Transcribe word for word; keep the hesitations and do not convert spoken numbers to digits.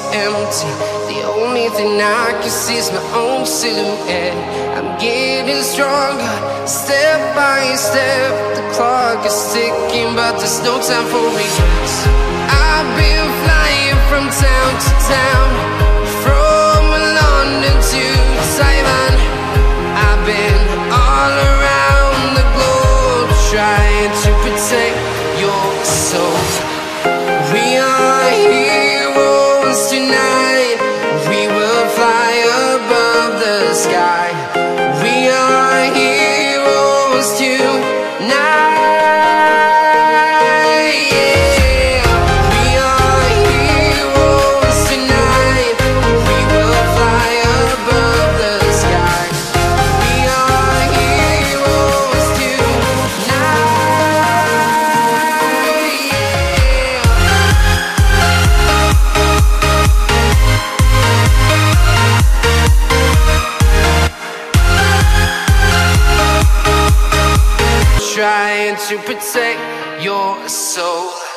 empty. The only thing I can see is my own silhouette. I'm getting stronger, step by step. The clock is ticking, but there's no time for regrets. I've been flying from town to town, from London to Taiwan. I've been all around the globe, trying to protect your soul. We are heroes tonight. We will fly above the sky. We are heroes tonight. Yeah. We are heroes tonight. We will fly above the sky. We are heroes tonight. Trying to protect your soul.